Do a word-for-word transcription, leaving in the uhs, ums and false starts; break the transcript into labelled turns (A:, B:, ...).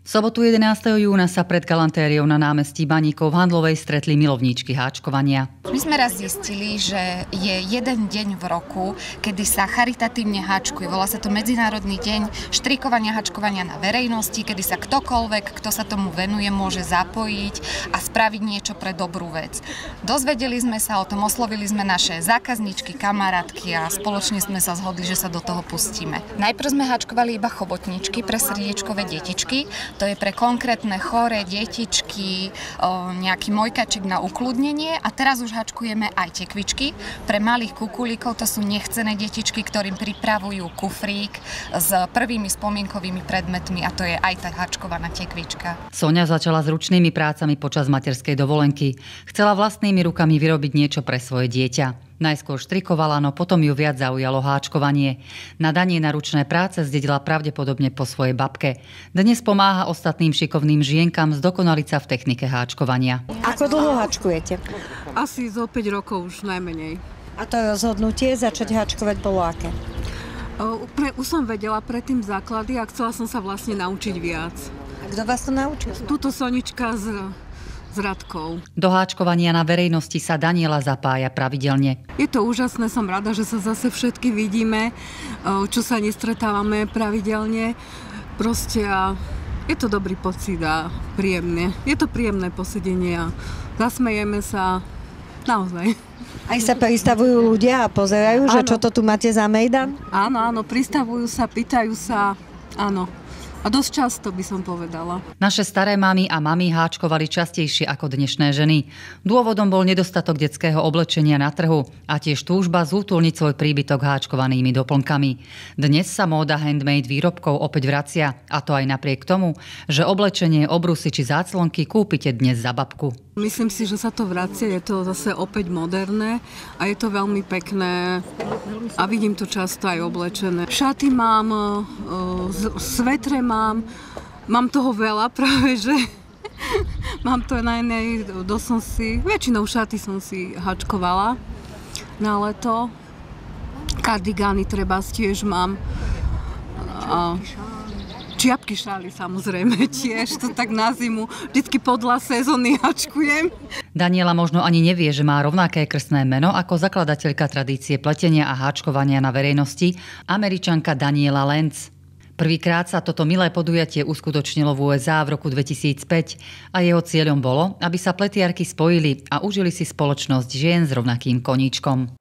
A: sobotu jedenásteho júna sa pred galantériou na námestí Baníkov v Handlovej stretli milovníčky háčkovania.
B: My sme raz zistili, že je jeden deň v roku, kedy sa charitatívne háčkuje. Volá sa to Medzinárodný deň štrikovania háčkovania na verejnosti, kedy sa ktokoľvek, kto sa tomu venuje, môže zapojiť a spraviť niečo pre dobrú vec. Dozvedeli sme sa o tom, oslovili sme naše zákazničky, kamarátky a spoločne sme sa zhodli, že sa do toho pustíme. Najprv sme háčkovali iba chobotničky pre srdiečkové detičky. To je pre konkrétne choré detičky, nejaký mojkačik na ukludnenie a teraz už hačkujeme aj tekvičky. Pre malých kukulíkov to sú nechcené detičky, ktorým pripravujú kufrík s prvými spomienkovými predmetmi a to je aj tá hačkovaná tekvička.
A: Soňa začala s ručnými prácami počas materskej dovolenky. Chcela vlastnými rukami vyrobiť niečo pre svoje dieťa. Najskôr štrikovala, no potom ju viac zaujalo háčkovanie. Nadanie na ručné práce zdedila pravdepodobne po svojej babke. Dnes pomáha ostatným šikovným žienkam zdokonaliť sa v technike háčkovania.
C: Ako dlho háčkujete?
D: Asi zo päť rokov už najmenej.
C: A to rozhodnutie začať háčkovať bolo aké?
D: O, pre, už som vedela predtým základy a chcela som sa vlastne naučiť viac.
C: A kto vás to naučil?
D: Tuto Sonička z... s Radkou.
A: Do háčkovania na verejnosti sa Daniela zapája pravidelne.
D: Je to úžasné, som rada, že sa zase všetky vidíme, čo sa nestretávame pravidelne. Proste a je to dobrý pocit a príjemné. Je to príjemné posedenie a zasmejeme sa naozaj.
C: Aj sa pristavujú ľudia a pozerajú, áno, že čo to tu máte za mejdan?
D: Áno, áno, pristavujú sa, pýtajú sa, áno. A dosť často by som povedala.
A: Naše staré mamy a mami háčkovali častejšie ako dnešné ženy. Dôvodom bol nedostatok detského oblečenia na trhu a tiež túžba zútulniť svoj príbytok háčkovanými doplnkami. Dnes sa móda handmade výrobkov opäť vracia a to aj napriek tomu, že oblečenie, obrusy či záclonky kúpite dnes za babku.
D: Myslím si, že sa to vracia, je to zase opäť moderné a je to veľmi pekné a vidím to často aj oblečené. Šaty mám, svetre mám, mám toho veľa práve, že mám to na inej, dosť som si, väčšinou šaty som si hačkovala na leto, kardigány treba tiež mám. A čiapky šály samozrejme tiež, to tak na zimu. Vždycky podľa sezóny hačkujem.
A: Daniela možno ani nevie, že má rovnaké krstné meno ako zakladateľka tradície pletenia a háčkovania na verejnosti, Američanka Daniela Lenz. Prvýkrát sa toto milé podujatie uskutočnilo v ú es á v roku dvetisícpäť a jeho cieľom bolo, aby sa pletiarky spojili a užili si spoločnosť žien s rovnakým koníčkom.